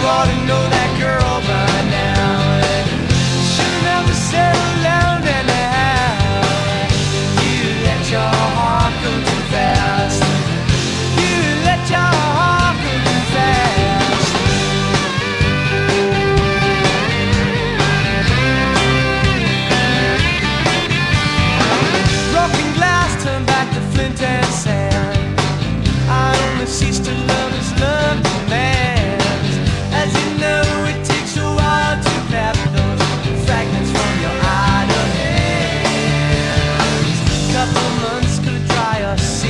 ought to know that girl by now. Should never settle down anyhow. You let your heart go too fast. You let your heart go too fast. Broken glass turned back to flint and sand. I only cease to love as love demands. As you know, it takes a while to map those fragments from your idle hands. Couple months could dry us.